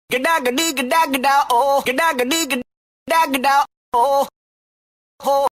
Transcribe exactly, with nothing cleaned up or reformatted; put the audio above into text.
กระดากระดีกระดากระดาโอกระดากระดีกระดากระดาโอโฮ